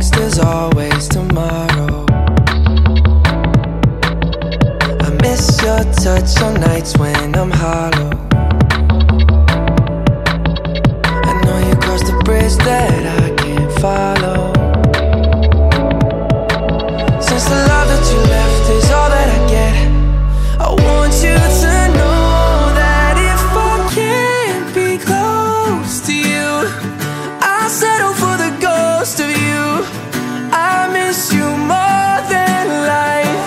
thinks there's always tomorrow. I miss your touch on nights when I'm hollow. I know you crossed the bridge that I can't follow. Since the love that you left is all that I get, I want you to know that if I can't be close to you, I'll settle for the ghost of you. I miss you more than life.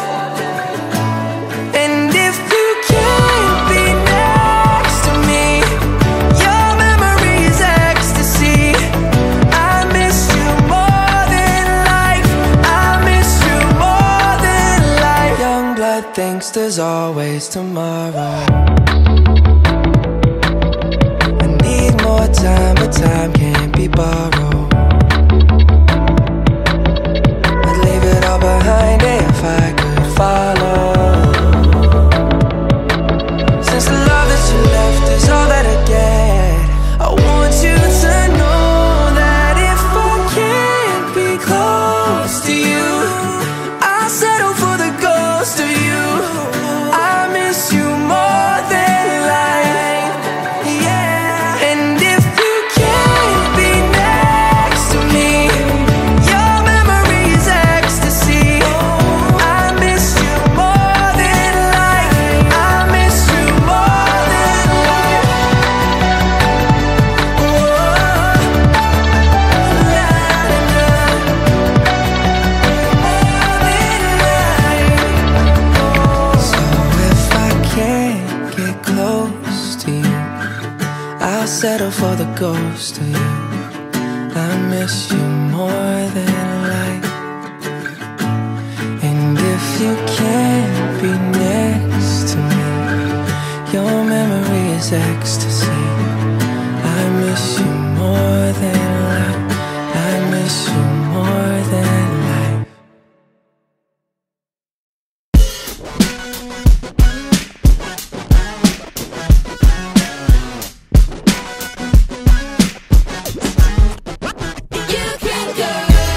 And if you can't be next to me, your memory is ecstasy. I miss you more than life. I miss you more than life. Young blood thinks there's always tomorrow. I need more time, but time can't be borrowed. I'd leave it all behind if I could follow. Since the love that you left is all that I get, I want you to know that if I can't be close to you, I'll settle for the ghost of you. I miss you more than life, yeah. And if you can't be next to me, your memory is ecstasy. I miss you more than life. I miss you more than life. So if I can't get close to you, I'll settle for the ghost of you. I miss you more than life. And if you can't be next to me, your memory is ecstasy. I miss you more than life. I miss you more than life. You can go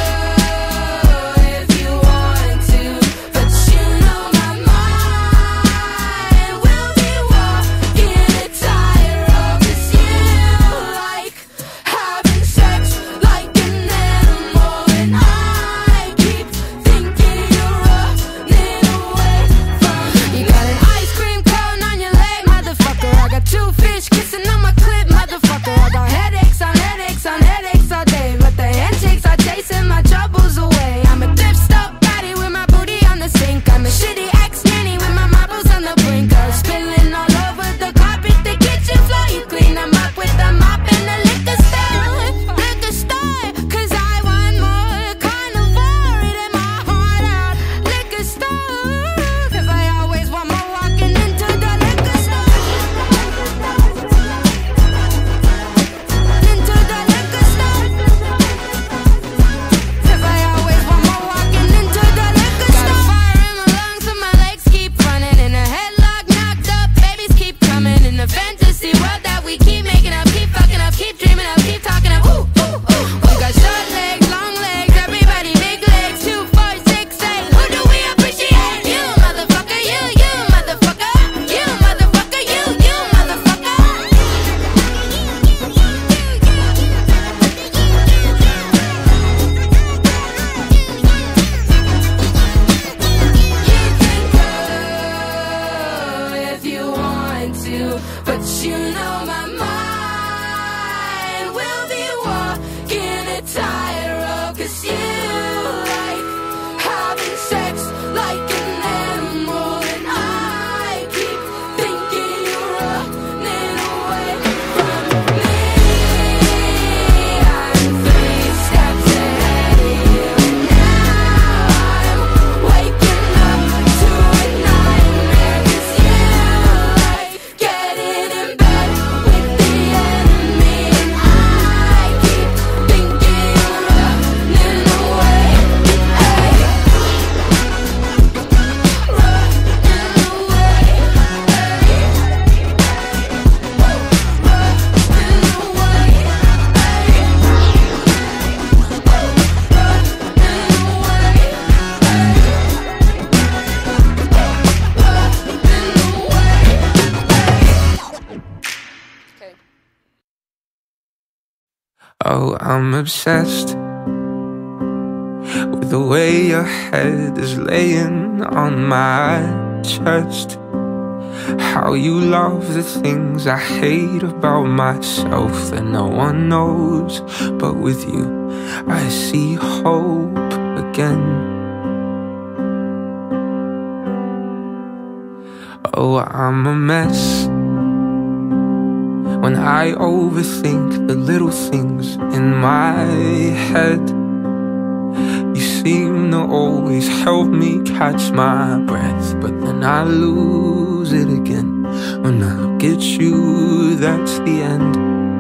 if you want to, but you know my mind will be walking a tightrope. 'Cause you like having sex like an animal, and I keep thinking you're running away from me. You got an ice cream cone on your leg, motherfucker. I got two fish kissing on my clip, motherfucker. I got headaches on headaches on headaches all day, but the handshakes are chasing my troubles away. I'm a thrift store baddie with my booty on the sink. I'm a shitty ex-nanny with my marbles on the brink of spilling all over the carpet, the kitchen floor. You clean them up with the mop and the liquor store. Liquor store, 'cause I want more. Carnivore, eating my heart out. Liquor store, 'cause I always want more. Walking into the liquor store. Into the liquor store. 'Cause I always want more. Walking into the liquor store. Got a fire in my lungs, so my legs keep running. In a headlock, knocked up, babies keep coming. In the fantasy world that we keep making up, keep fucking up, keep dreaming up, keep talking up. Ooh, ooh, ooh. We got short legs, long legs, everybody big legs. 2, 4, 6, 8. Who do we appreciate? You, motherfucker, you motherfucker. You, motherfucker, you motherfucker. You can go if you want to, but you know my mind will be walking a tightrope. 'Cause you like having sex like an animal, and I keep thinking you're running away from me. I'm 3 steps ahead of you, and now I'm waking up to a nightmare. 'Cause you like getting in bed with the enemy, and I keep thinking you're running away Oh, I'm obsessed with the way your head is laying on my chest. How you love the things I hate about myself that no one knows. But with you, I see hope again. Oh, I'm a mess when I overthink the little things in my head. You seem to always help me catch my breath, but then I lose it again. When I look at you, that's the end.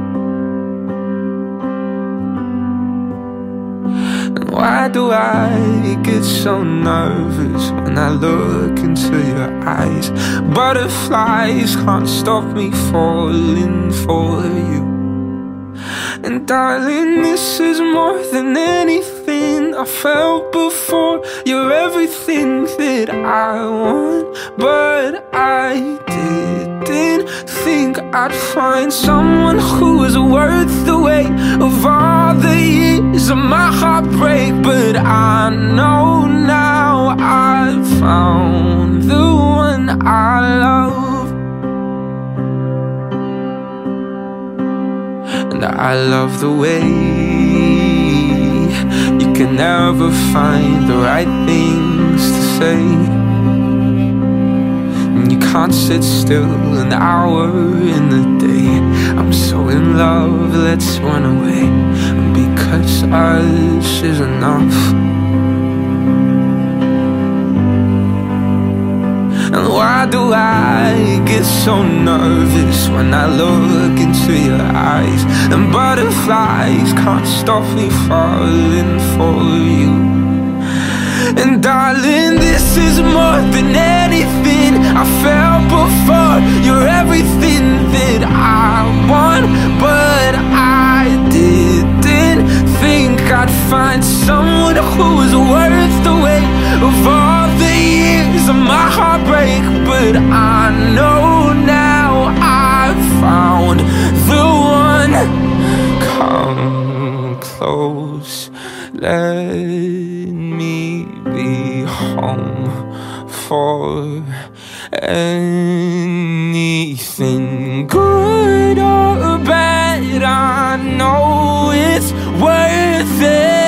And why do I get so nervous when I look into your eyes? Butterflies can't stop me falling for you. And darling, this is more than anything I felt before. You're everything that I want, but I didn't think I'd find someone who was worth the weight of all the years of my heartbreak. But I know now I've found the one I love. And I love the way you can never find the right things to say. And you can't sit still an hour in the day. I'm so in love, let's run away, because us is enough. And why do I get so nervous when I look into your eyes? And butterflies can't stop me falling for you. And darling, this is more than anything I felt before. You're everything that I want, but I didn't think I'd find someone who was worth the weight of all the years of my heartbreak. But I know now I've found the one. Come close, let me be home for anything good or bad. I know it's worth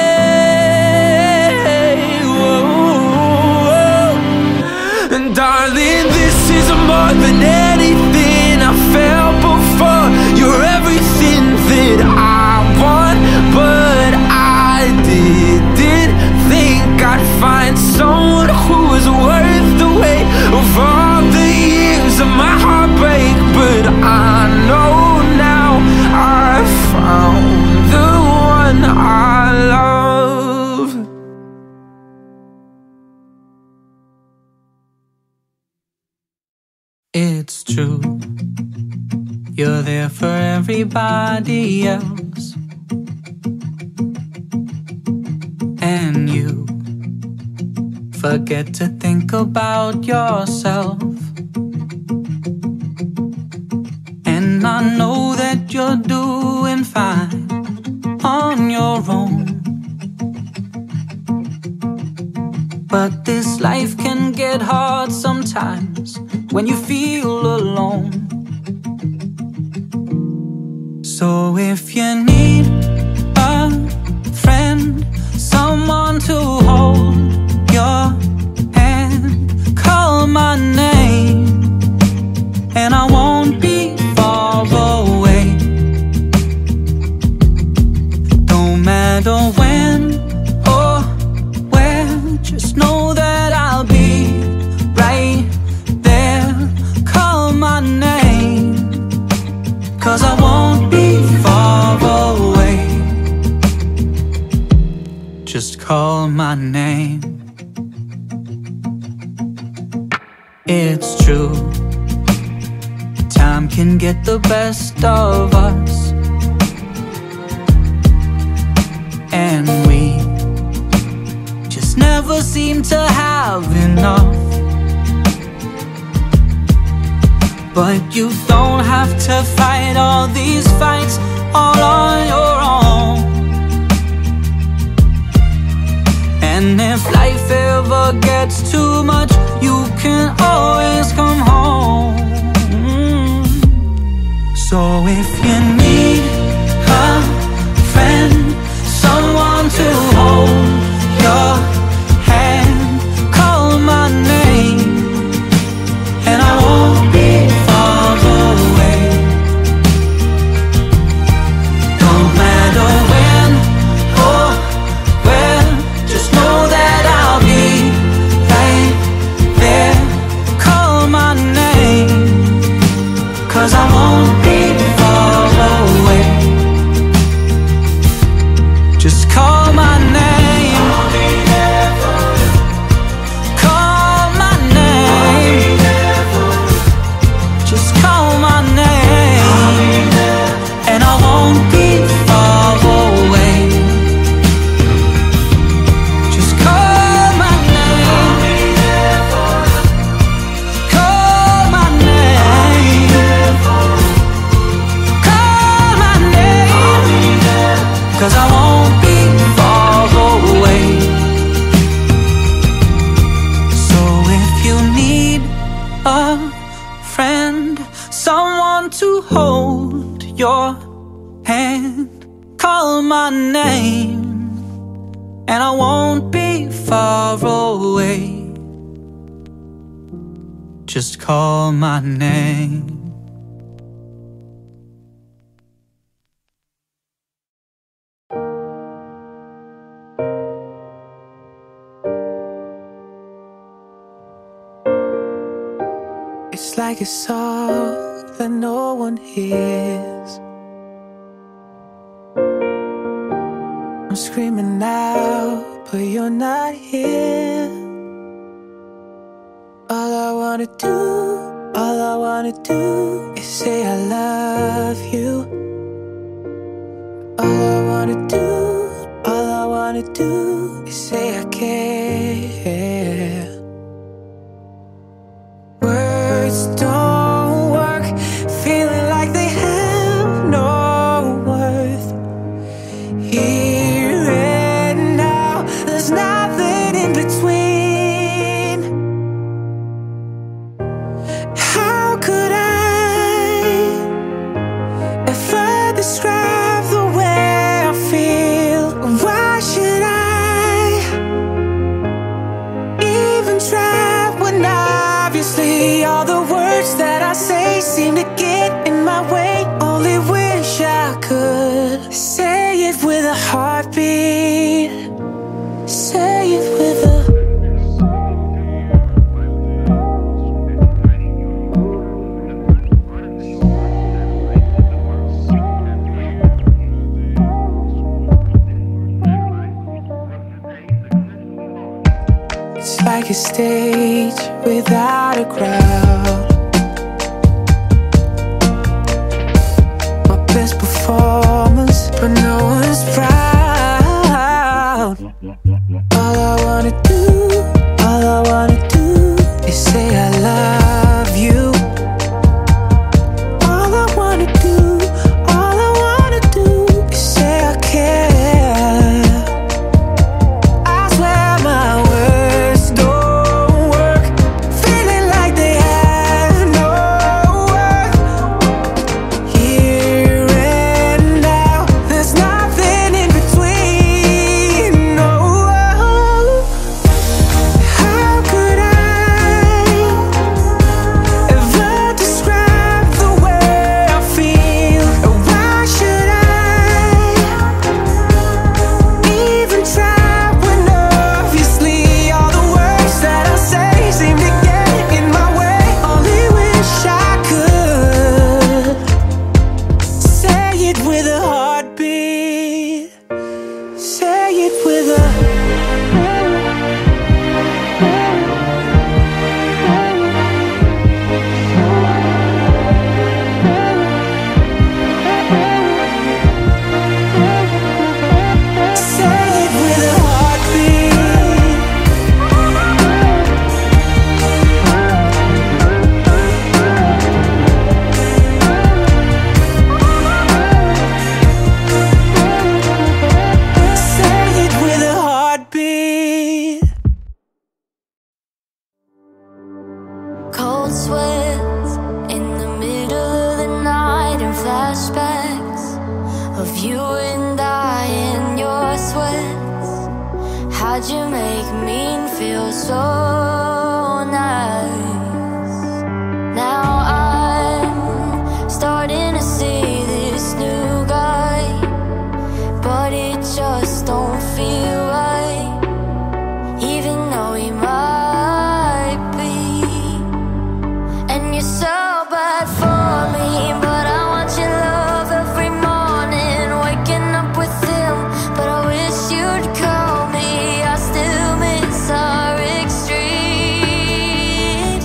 it. Whoa. And darling, this is more than anything I felt before. You're everything that I want, but I didn't think I'd find someone who was worth the weight of all the years of my heartbreak. But I know now I've found the one I love. It's true, you're there for everybody else, and you forget to think about yourself. And I know that you're doing fine on your own, but this life can get hard sometimes when you feel alone. So if you need a friend, someone to hold your hand, call my name and I won't be far away. Don't matter when or where, just know that I'll be right there. Call my name, 'cause I won't be far away. Just call my name. It's true, time can get the best of us, and we just never seem to have enough. But you don't have to fight all these fights all on your own. And if life ever gets too much, you can always come home. So if you need a friend, someone to hold your hand, call my name, and I won't be far away. No matter when or where, just know that I'll be right there. Call my name, 'cause I won't be far away. Just call my name. Call my name. Just call my name, and I won't be far away. Just call my name. Call my name. Call my name, 'cause I won't be far away. So if you need a friend, someone to hold your hand, call my name, and I won't be far away. Just call my name. It's like a song that no one hears. I'm screaming out, but you're not here. All I wanna do is say I love you. All I wanna do is say I care. Words don't work, feeling like they have no worth. Here and now, there's nothing in between. How could I ever describe the way I feel? Why should I even try when obviously all the words that I say seem to get in my way? Only wish I could say it with a heartbeat. Say it with a It's like a stage without a crowd. My best performance, but no one's proud. All I wanna do is say I love you. All I wanna do is say I care. I swear my words don't work, feeling like they have no worth. Here and now, there's nothing in between. No. How could I ever describe the way I feel? Why should I even try when obviously all the words that I say seem to get in my way? Only wish I could say it with a heartbeat. Say it with a say it with a heartbeat. Say it with a heartbeat. Why'd you make me feel so nice? Now I'm starting to see this new guy, but it just don't feel right, even though he might be. And you're so bad for me, but I want your love every morning, waking up with him, but I wish you'd call me. I still miss our street.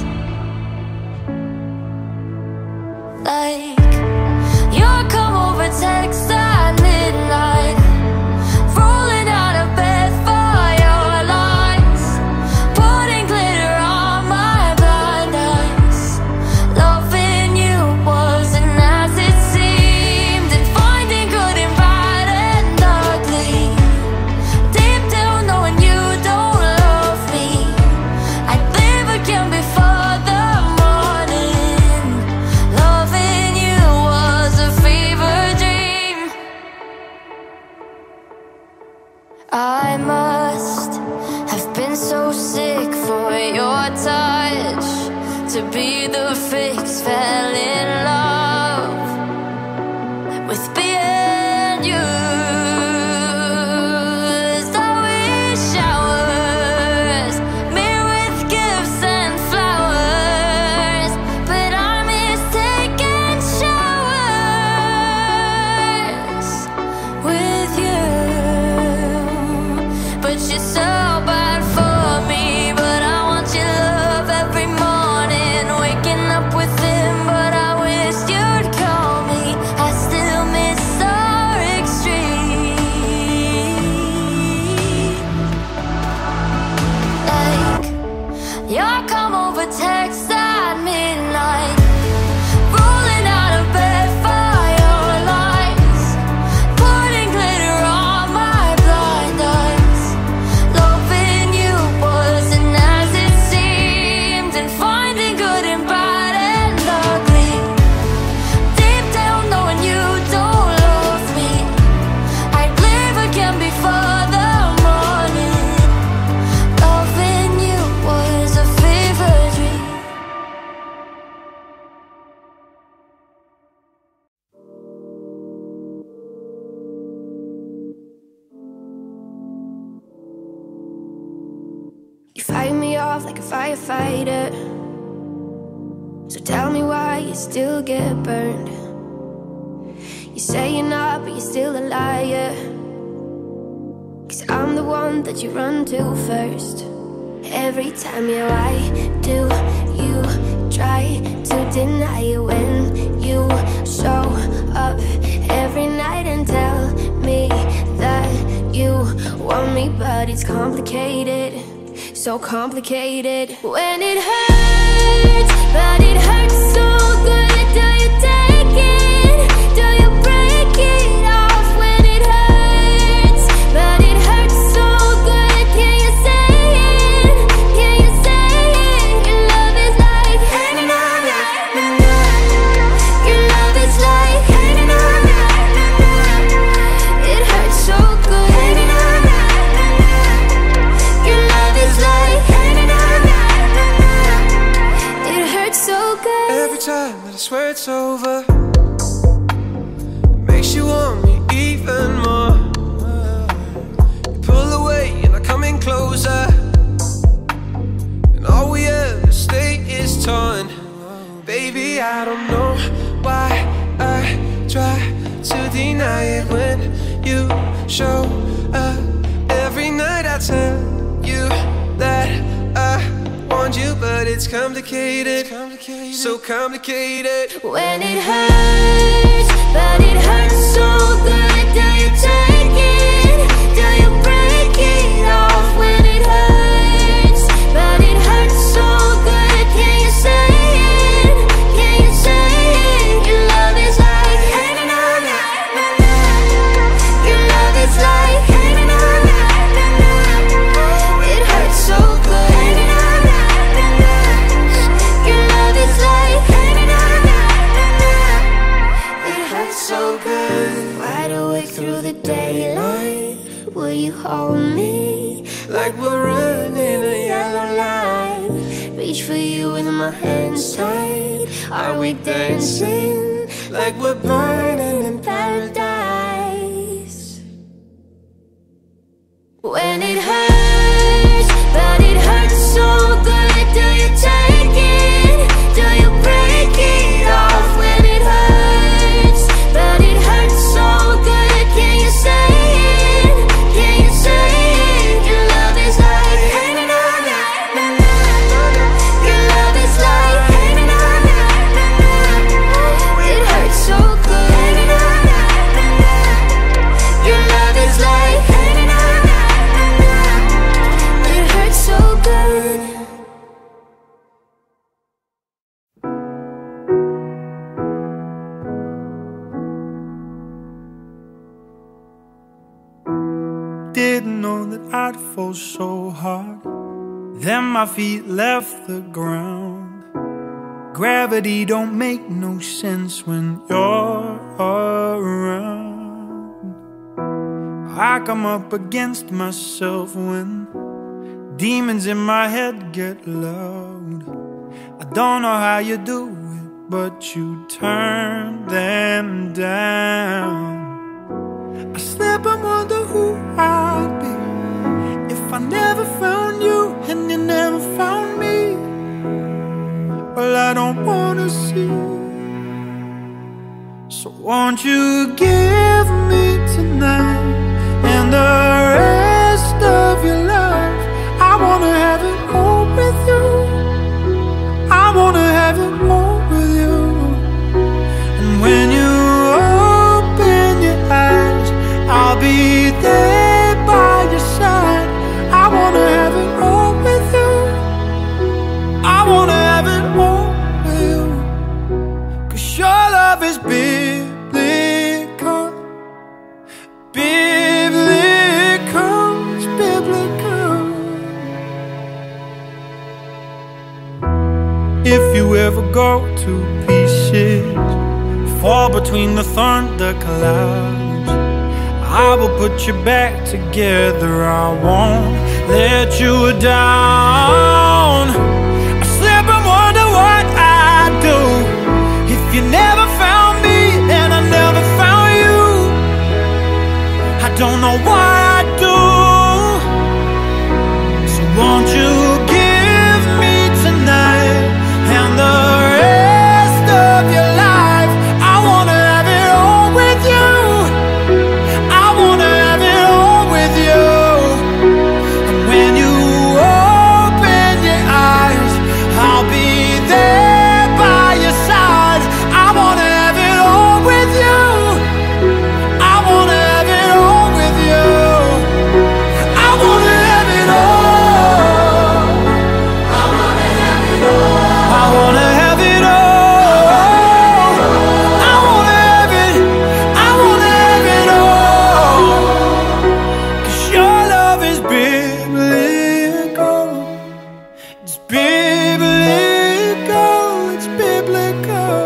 Like, you'll come over text at midnight, rolling out of bed for your lies, putting glitter on my blind eyes. Loving you wasn't as it seemed, and finding good and bad and ugly. Deep down knowing you don't love me, I'd live again before the morning. Loving you was a fever dream. I must have been so sick for your touch to be the fix. Fell in love with being used. I wish showers, me with gifts and flowers, but I miss taking showers with you. But you're so bad for me, but I want your love every morning, waking up with him, but I wish you'd call me. I still miss our extreme. Like, you'll come over text at midnight, rolling out of bed for your lies, putting glitter on my blind eyes. Loving you wasn't as it seemed, and finding good and bad and ugly. Deep down knowing you don't love me, I'd live again before the morning. Loving you was a fever dream. You fight me off like a firefighter, so tell me why you still get burned. You say you're not, but you're still a liar, 'cause I'm the one that you run to first. Every time you lie, do you try to deny it when you show up every night and tell me that you want me, but it's complicated, so complicated. When it hurts, but it hurts so good, do you take it? Do you break it off when it hurts? But it hurts so good, can you say it? Can you say it? Your love is like hanging on, your love is like hanging on, it hurts so good, hanging on, your love is like hanging on, it hurts so good. Every time that I swear it's over, it makes you want me even more. You pull away and I come in closer, and all we ever stay is torn. Baby, I don't know why I try to deny it when you show up every night. I tell you that I want you, but it's complicated, so complicated. When it hurts, but it hurts so good, do you take it? Do you break it off when it hurts? But it hurts so good, can you say it? Can you say it? Your love is like hanging on, your love is like hanging on, it hurts so good, hanging on, your love is like hanging on, it hurts so good. Wide awake through the day, running a yellow light. Reach for you with my hands tight. Are we dancing like we're burning in paradise? When it hurts, but it hurts so good, do you take it? Do you break it off? When it hurts, but it hurts so good, can you say it? Can you say it? Your love is like na na na na na. Your love is like na na na na na. It hurts so good na na na na. Your love is like na na na na na. It hurts so good. Didn't know that I'd fall so hard. Then my feet left the ground. Gravity don't make no sense when you're around. I come up against myself when demons in my head get loud. I don't know how you do it, but you turn them down. I slip and wonder who I'd be if I never found you and you never found me. Well, I don't wanna see. So won't you give me tonight and the rest of your life? I wanna have it all with you. I wanna have it all with you. And when you open your eyes, I'll be there by your side. I wanna have it all with you. I wanna have it all with you. 'Cause your love is biblical. Biblical, it's biblical. If you ever go to pieces, fall between the thunder clouds, I will put you back together. I won't let you down. I slip and wonder what I'd do if you never found me and I never found you. I don't know what I'd do. So won't you give me tonight and the rest of your life? I wanna have it all with you. I wanna have it all with you. And when you open your eyes, I'll be there by your side. I wanna have it all with you. I wanna have it all with you. I wanna have it all. I wanna have it all. I wanna have it all. I wanna have it. I wanna have it all. 'Cause your love is biblical. It's biblical. It's biblical.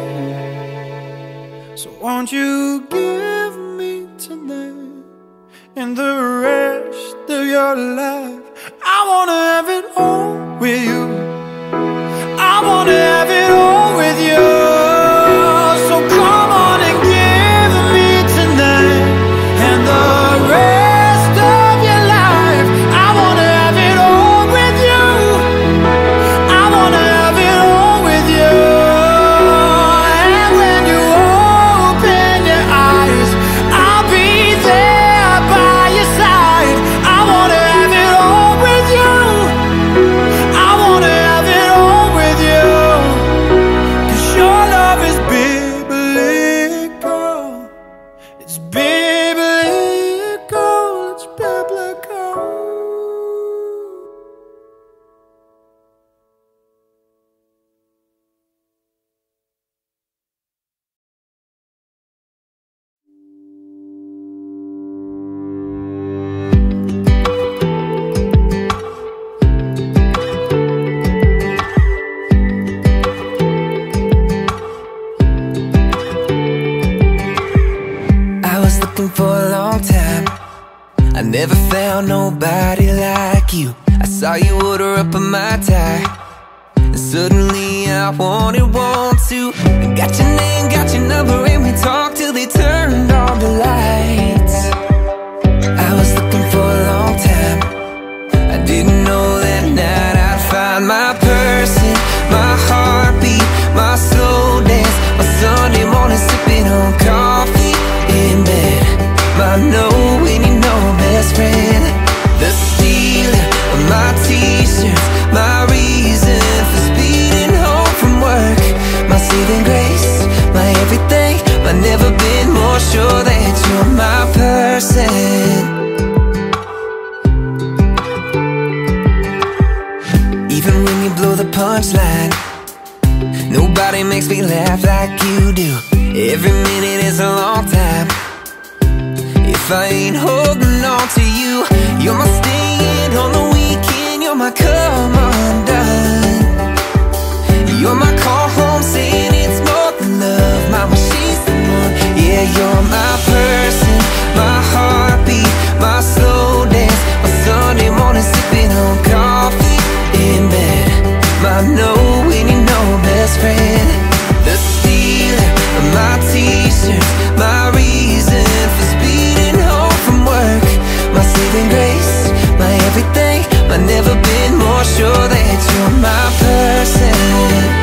So won't you give me tonight and the rest of your life? I wanna have it all with you. I wanna have it all with you. So come on and give me tonight and the rest of your life. I wanna have it all with you. I wanna have it all with you. And when you open your eyes, I'll be there by your side. I wanna have it all with you. I wanna have it all with you. 'Cause your love is biblical. It's biblical. It's biblical. I was looking for a long time. I never found nobody like Saw you order up on my tie, and suddenly I want to. Got your name, got your number, and we talked till they turned on the lights. I was looking for a long time. I didn't know that night I'd find my person, my heartbeat, my slow dance, my Sunday morning sipping on coffee in bed. My know when you know best friend, the stealer of my t-shirts, my reason for speeding home from work, my saving grace, my everything. I've never been more sure that you're my person. Even when you blow the punchline, nobody makes me laugh like you do. Every minute is a long time if I ain't holding on to you. You're my staying on the weekend, you're my come undone. You're my call home saying it's more than love. Mama, she's the one. Yeah, you're my person, my heartbeat, my slow dance, my Sunday morning sipping on coffee in bed. My know when you know best friend, the stealer of my t-shirts, my reason for speeding home from work, my saving grace, my everything. I've never been more sure that you're my person.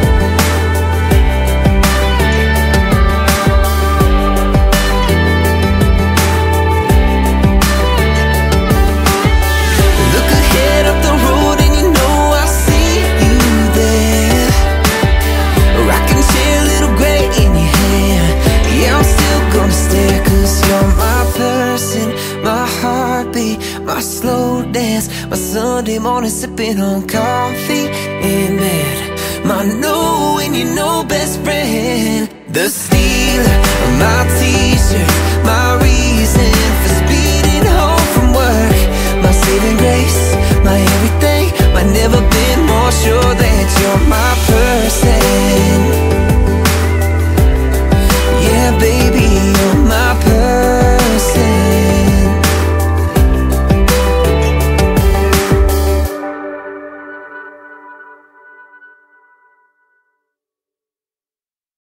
My slow dance, my Sunday morning sipping on coffee in bed. My know when you know best friend, the stealer of my t-shirt, my reason for speeding home from work, my saving grace.